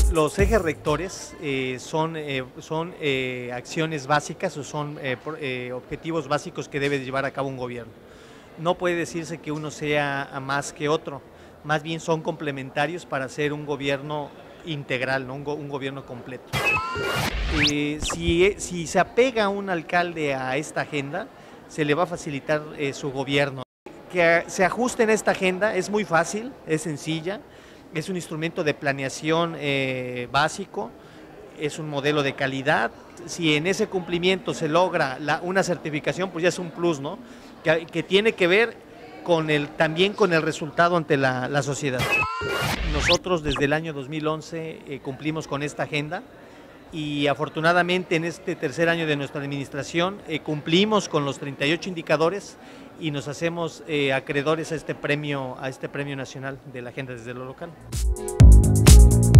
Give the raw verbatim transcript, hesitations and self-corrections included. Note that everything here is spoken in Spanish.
Los ejes rectores eh, son, eh, son eh, acciones básicas o son eh, por, eh, objetivos básicos que debe llevar a cabo un gobierno. No puede decirse que uno sea más que otro, más bien son complementarios para hacer un gobierno integral, ¿no? un, go un gobierno completo. Eh, si, si se apega un alcalde a esta agenda, se le va a facilitar eh, su gobierno. Que se ajuste en esta agenda es muy fácil, es sencilla, es un instrumento de planeación eh, básico, es un modelo de calidad. Si en ese cumplimiento se logra la, una certificación, pues ya es un plus, ¿no? Que, que tiene que ver con el, también con el resultado ante la, la sociedad. Nosotros desde el año dos mil once eh, cumplimos con esta agenda y afortunadamente en este tercer año de nuestra administración eh, cumplimos con los treinta y ocho indicadores y nos hacemos eh, acreedores a este premio, a este premio nacional de la agenda desde lo local.